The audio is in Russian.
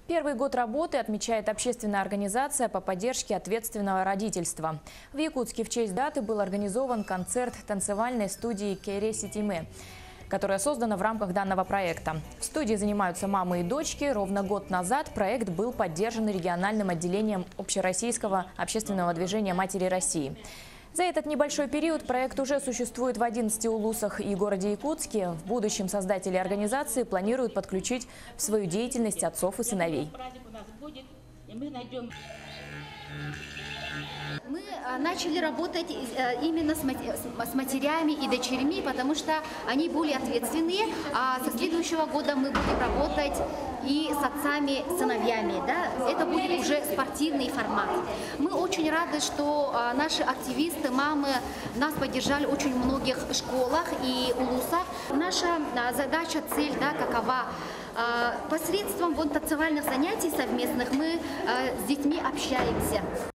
Первый год работы отмечает общественная организация по поддержке ответственного родительства. В Якутске в честь даты был организован концерт танцевальной студии «Кере Ситиме», которая создана в рамках данного проекта. В студии занимаются мамы и дочки. Ровно год назад проект был поддержан региональным отделением общероссийского общественного движения «Матери России». За этот небольшой период проект уже существует в 11 улусах и городе Якутске. В будущем создатели организации планируют подключить в свою деятельность отцов и сыновей. Мы начали работать именно с матерями и дочерьми, потому что они более ответственные. А со следующего года мы будем работать и с отцами, сыновьями. Да? Это будет уже спортивный формат. Мы очень рады, что наши активисты, мамы нас поддержали в очень многих школах и улусах. Наша задача, цель, да, какова? Посредством танцевальных занятий совместных мы с детьми общаемся.